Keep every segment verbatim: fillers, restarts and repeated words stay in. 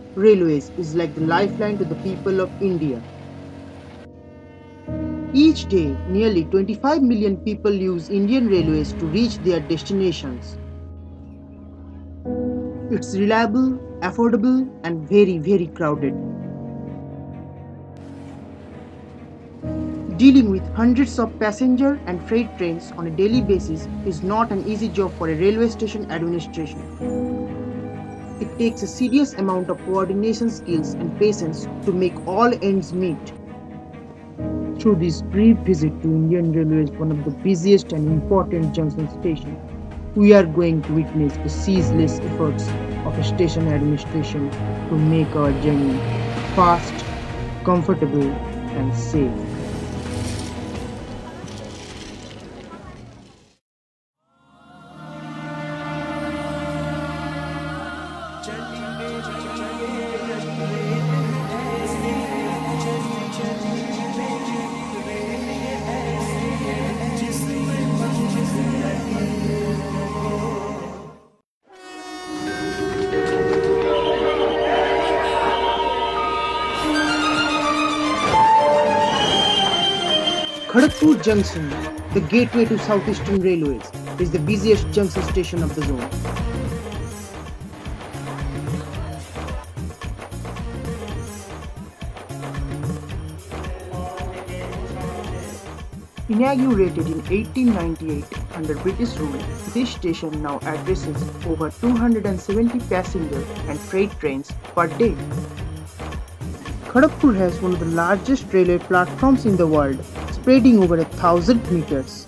Railways is like the lifeline to the people of India. Each day, nearly twenty-five million people use Indian Railways to reach their destinations. It's reliable, affordable, and very, very crowded. Dealing with hundreds of passenger and freight trains on a daily basis is not an easy job for a railway station administration. It takes a serious amount of coordination skills and patience to make all ends meet. Through this brief visit to Indian Railways, one of the busiest and important junction stations, we are going to witness the ceaseless efforts of a station administration to make our journey fast, comfortable, and safe. Kharagpur Junction, the gateway to Southeastern Railways, is the busiest junction station of the zone. Inaugurated in eighteen ninety-eight under British rule, this station now addresses over two hundred seventy passenger and freight trains per day. Kharagpur has one of the largest railway platforms in the world, spreading over a thousand meters.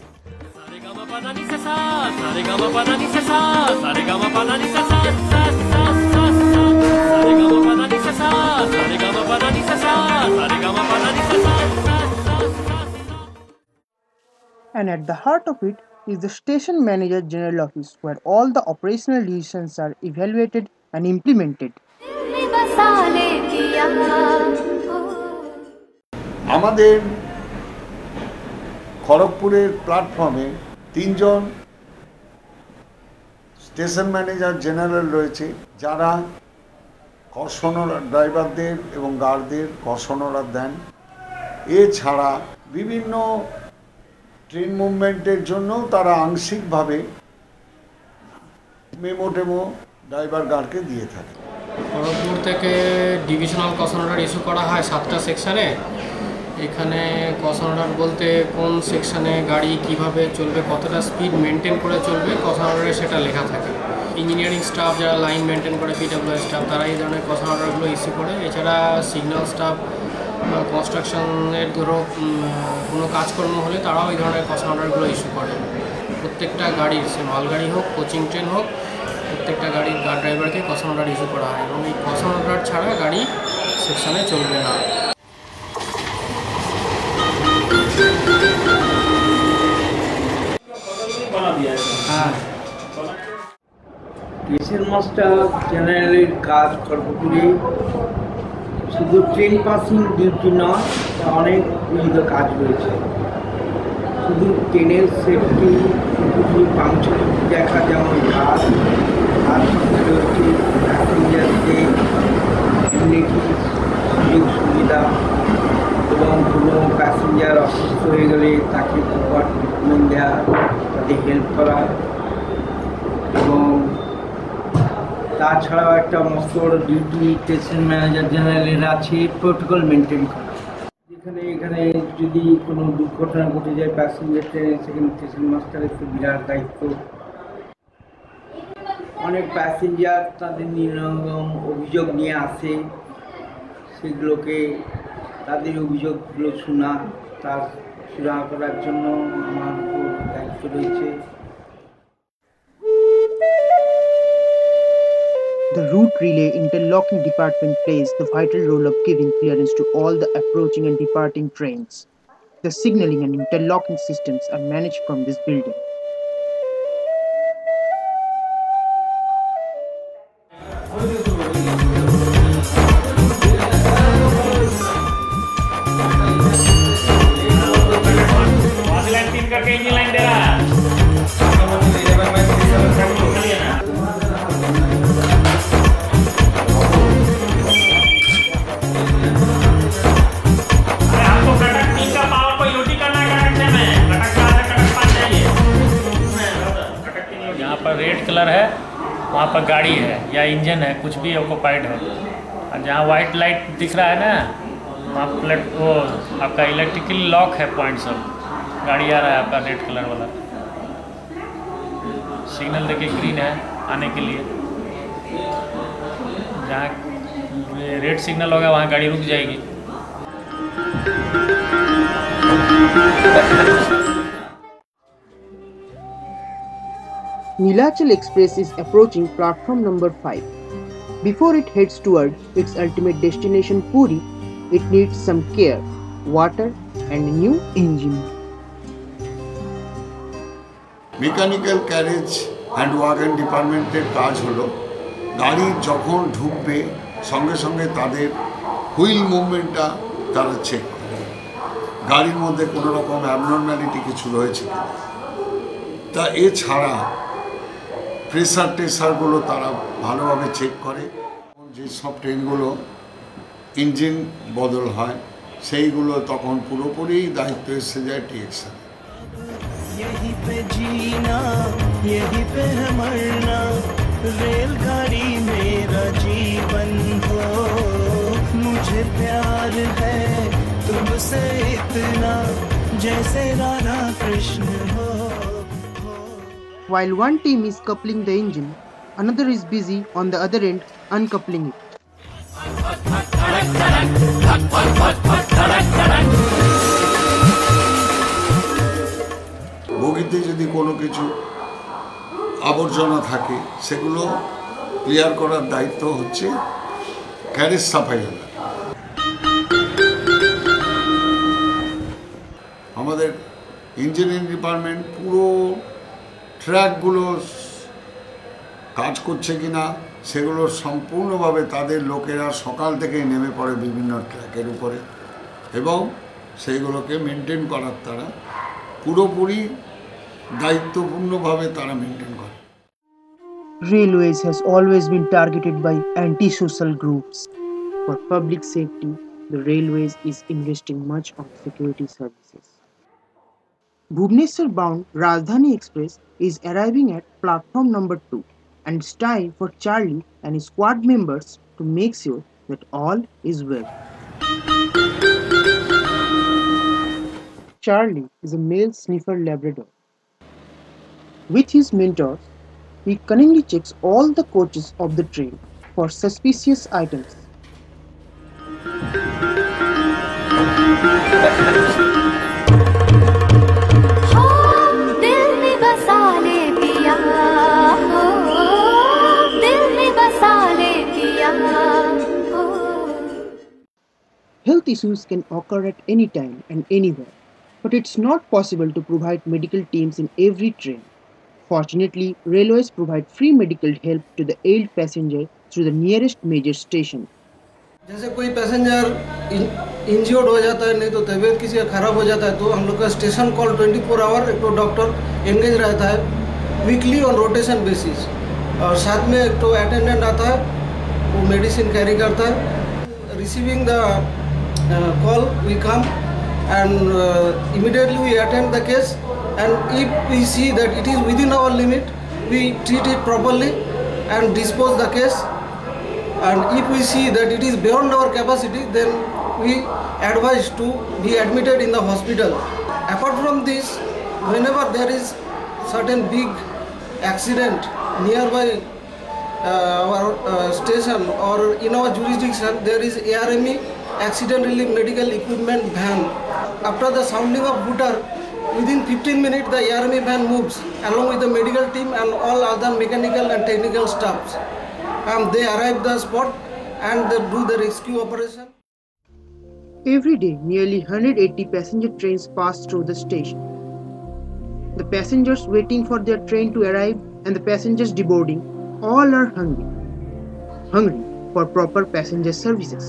And at the heart of it is the Station Manager General Office, where all the operational decisions are evaluated and implemented. আমাদের খড়গপুরের প্ল্যাটফর্মে তিনজন station manager general রয়েছে, যারা কর্ষণরা ড্রাইভারদের এবং গার্ডদের কর্ষণরা দেন। এছাড়া বিভিন্ন train মুভমেন্টের জন্য তারা আংশিকভাবে মেমো টেমো ড্রাইভার গার্ডকে দিয়ে থাকে। খড়গপুর থেকে ডিভিশনাল কশন অর্ডার ইস্যু করা হয় সাতটা সেকশানে। এখানে কশন অর্ডার বলতে কোন সেকশানে গাড়ি কিভাবে চলবে, কতটা স্পিড মেনটেন করে চলবে, কশন অর্ডারে সেটা লেখা থাকে। ইঞ্জিনিয়ারিং স্টাফ যারা লাইন মেনটেন করে, পিডব্লিউ স্টাফ, তারা এই ধরনের কশন অর্ডারগুলো ইস্যু করে। এছাড়া সিগন্যাল স্টাফ, কনস্ট্রাকশনের ধরো কোনো কাজকর্ম হলে তারাও এই ধরনের কশন অর্ডারগুলো ইস্যু করে। প্রত্যেকটা গাড়ির, সে মালগাড়ি হোক, কোচিং ট্রেন হোক, প্রত্যেকটা গাড়ির গার্ড ড্রাইভারকে কশন অর্ডার ইস্যু করা হয় এবং এই কশন অর্ডার ছাড়া গাড়ি সেকশানে চলবে না। হ্যাঁ, স্টেশন মাস্টার জেনারেলের কাজ খড়গপুরে শুধু ট্রেন পাসিং ডিউটি নয়, অনেক বিবিধ কাজ রয়েছে। শুধু ট্রেনের সেফটি, সিকিউরিটি, পাংচুয়ালিটি দেখা যেমন কাজ, আর সঙ্গে রয়েছে প্যাসেঞ্জারদের ইউনিটি সুযোগ সুবিধা এবং কোনো প্যাসেঞ্জার অসুস্থ হয়ে গেলে তাকে প্রপার ট্রিটমেন্ট দেওয়া, তাদের হেল্প করা এবং তাছাড়াও একটা মস্ত বড় ডিউটি স্টেশন ম্যানেজার জেনারেলের আছে প্রোটোকল মেনটেন করা। যেখানে এখানে যদি কোনো দুর্ঘটনা ঘটে যায় প্যাসেঞ্জার ট্রেনে, সেখানে স্টেশন মাস্টারের তো বিরাট দায়িত্ব। অনেক প্যাসেঞ্জার তাদের নির্নম অভিযোগ নিয়ে আসে, সেগুলোকে তাদের অভিযোগগুলো শোনা, তার সুরাহা করার জন্য আমার উপর দায়িত্ব রয়েছে। The route relay interlocking department plays the vital role of giving clearance to all the approaching and departing trains. The signaling and interlocking systems are managed from this building. Red colour है वहाँ पर गाड़ी है या engine है, कुछ भी occupied है। और जहाँ वाइट लाइट दिख रहा है ना वहाँ प्लेट वो आपका इलेक्ट्रिकल लॉक है पॉइंट सब, गाड़ी आ रहा है आपका रेड कलर वाला। सिग्नल देखिए ग्रीन है आने के लिए, जहाँ रेड सिग्नल होगा वहाँ गाड़ी रुक जाएगी। Neelachal Express is approaching platform number five. Before it heads toward its ultimate destination Puri, it needs some care, water and a new engine. Mechanical carriage and wagon ডিপার্টমেন্টের কাজ হলো গাড়ি যখন ঢুকবে সঙ্গে সঙ্গে তাদের হুইল মুভমেন্টটা তারা চেক করে, গাড়ির মধ্যে কোনো রকম অ্যাবনর্ম্যালিটি কিছু রয়েছে তা এছাড়া প্রেসার টেসারগুলো তারা ভালোভাবে চেক করে। যেসব ট্রেনগুলো ইঞ্জিন বদল হয় সেইগুলো তখন পুরোপুরি দায়িত্ব এসে যায় টিএক্সআর। यहीं पे जीना यहीं पे है मरना, रेलगाड़ी मेरा जीवन हो, मुझे प्यार है तुमसे इतना जैसे राधा कृष्ण हो। While one team is coupling the engine, another is busy on the other end uncoupling it. বগিতে যদি কোনো কিছু আবর্জনা থাকে সেগুলো ক্লিয়ার করার দায়িত্ব হচ্ছে ক্যারেজ সাফাইওয়ালা। আমাদের ইঞ্জিনিয়ারিং ডিপার্টমেন্ট পুরো ট্র্যাকগুলো কাজ করছে কিনা সেগুলো সম্পূর্ণভাবে তাদের লোকেরা সকাল থেকেই নেমে পড়ে বিভিন্ন ট্র্যাকের উপরে এবং সেইগুলোকে মেনটেন করার তারা পুরোপুরি দায়িত্বপূর্ণভাবে তারা মেনটেন করে। Railways has always been targeted by anti-social groups. For public safety, the Railways is investing much on security services. Bhubaneswar-bound Rajdhani Express is arriving at platform number two, and it's time for Charlie and his squad members to make sure that all is well. Charlie is a male sniffer Labrador. With his mentors, he cunningly checks all the coaches of the train for suspicious items. Health issues can occur at any time and anywhere, but it's not possible to provide medical teams in every train. Fortunately, Railways provide free medical help to the ailed passenger through the nearest major station. जैसे कोई passenger injured हो जाता है, नहीं तो तबीयत किसी का खराब हो जाता है, तो हम लोग का station call twenty four hour एक तो डॉक्टर एंगेज रहता है वीकली ऑन रोटेशन बेसिस, और साथ में एक तो अटेंडेंट आता है वो मेडिसिन कैरी करता है। Receiving the call we come and uh, immediately we attend the case, and if we see that it is within our limit, we treat it properly and dispose the case, and if we see that it is beyond our capacity, then we advise to be admitted in the hospital. Apart from this, whenever there is certain big accident nearby uh, our uh, station or in our jurisdiction, there is A R M E accident relief medical equipment van. After the sounding of booter, within fifteen minutes the A R M E van moves along with the medical team and all other mechanical and technical staffs. And they arrive the spot and they do the rescue operation. Every day, nearly one hundred eighty passenger trains pass through the station. The passengers waiting for their train to arrive and the passengers deboarding all are hungry. Hungry for proper passenger services.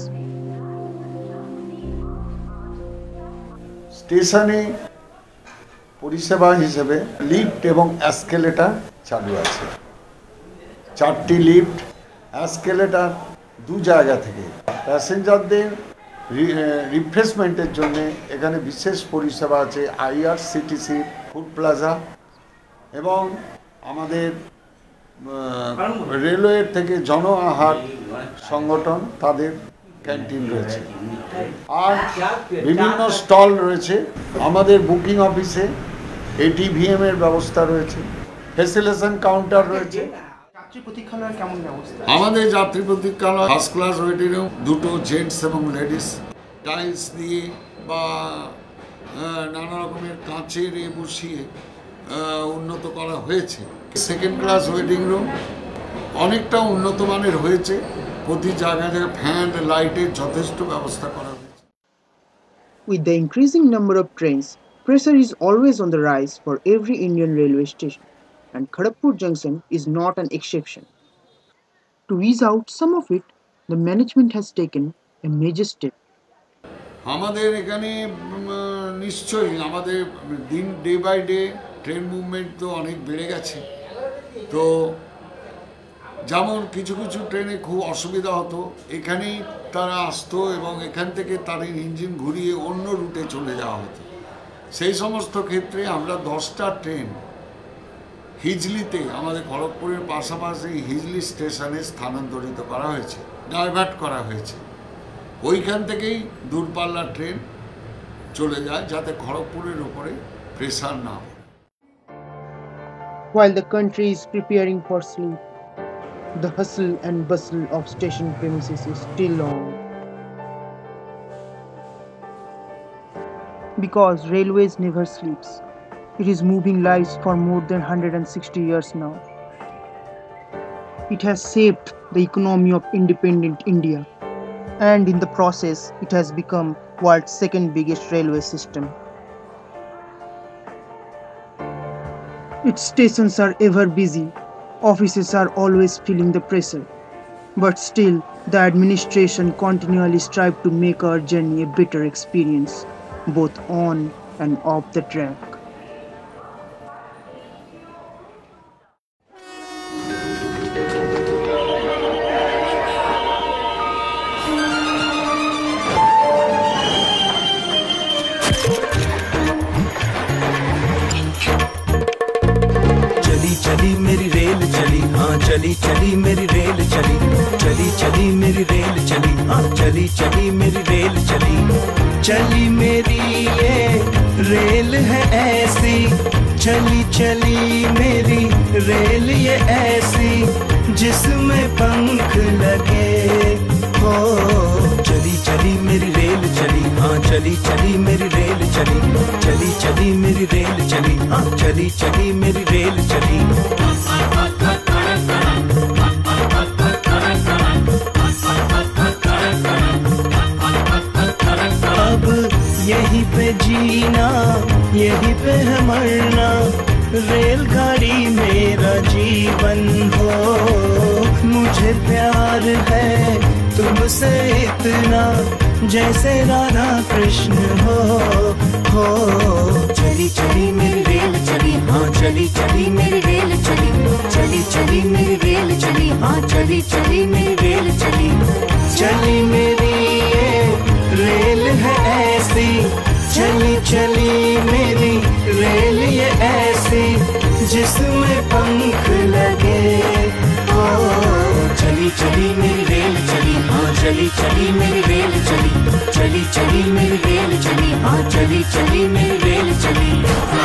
স্টেশনে পরিষেবা হিসেবে lift এবং অ্যাসকেলেটার চালু আছে। চারটি lift, অ্যাসকেলেটার দু জায়গা থেকে প্যাসেঞ্জারদের রিফ্রেশমেন্টের জন্য এখানে বিশেষ পরিষেবা আছে আইআরসিটিসির ফুড প্লাজা এবং আমাদের রেলওয়ের থেকে জন আহার সংগঠন তাদের ক্যান্টিন রয়েছে, আর বিভিন্ন স্টল রয়েছে। আমাদের বুকিং অফিসে এটিভিএম এর ব্যবস্থা রয়েছে, ফ্যাসিলিটেশন কাউন্টার রয়েছে। যাত্রী প্রতীক্ষালয় কেমন ব্যবস্থা? আমাদের যাত্রী প্রতীক্ষালয় ফার্স্ট ক্লাস ওয়েটিং রুম, দুটো জেন্টস এবং লেডিস, টাইলস দিয়ে বা নানা রকমের কাঁচের এ বসিয়ে উন্নত করা হয়েছে। সেকেন্ড ক্লাস ওয়েটিং রুম অনেকটা উন্নত মানের হয়েছে, প্রতি জায়গায় জায়গায় ফ্যান লাইটের যথেষ্ট ব্যবস্থা করা হয়েছে। With the increasing number of trains, pressure is always on the rise for every Indian railway station, and Kharagpur Junction is not an exception. To ease out some of it, the management has taken a major step. আমাদের এখানে নিশ্চয়ই আমাদের দিন day by day train movement তো অনেক বেড়ে গেছে। তো যেমন কিছু কিছু ট্রেনে খুব অসুবিধা হতো, এখানেই তারা আসতো এবং এখান থেকে তাদের ইঞ্জিন ঘুরিয়ে অন্য রুটে চলে যাওয়া হতো। সেই সমস্ত ক্ষেত্রে আমরা দশটা ট্রেন হিজলিতে, আমাদের খড়গপুরের পাশাপাশি হিজলি স্টেশনে স্থানান্তরিত করা হয়েছে, ডাইভার্ট করা হয়েছে। ওইখান থেকেই দূরপাল্লার ট্রেন চলে যায় যাতে খড়গপুরের উপরে প্রেসার না পড়ে। While the country is preparing for sleep, the hustle and bustle of station premises is still on. Because railways never sleeps. It is moving lives for more than one hundred sixty years now. It has shaped the economy of independent India, and in the process, it has become world's second biggest railway system. Its stations are ever busy, offices are always feeling the pressure, but still the administration continually strive to make our journey a better experience, both on and off the track. चली मेरी rail चली, हाँ चली चली मेरी rail चली, चली चली मेरी रेल चली, हाँ चली चली मेरी रेल चली। चली मेरी ये रेल है ऐसी, चली चली मेरी रेल ये ऐसी, जिसमें पंख लगे हो। चली चली मेरी रेल चली, हाँ चली चली मेरी रेल चली, चली चली मेरी रेल चली, हाँ चली चली मेरी रेल चली। अब यहीं पे जीना, यहीं पे है मरना, रेलगाड़ी मेरा जीवन हो। मुझे प्यार है तुमसे इतना, जैसे राधा कृष्ण हो हो। चली चली मेरी रेल चली, हाँ चली चली मेरी रेल चली, चली चली मेरी रेल चली, हाँ चली चली मेरी रेल चली। चली मेरी ये रेल है ऐसी, चली चली मेरी रेल ये ऐसी, जिसमें पंख लगे हो। चली चली मेरी रेल चली, हाँ चली चली मेरी रेल चली, चली चली मेरी रेल चली, हाँ चली चली मेरी रेल चली।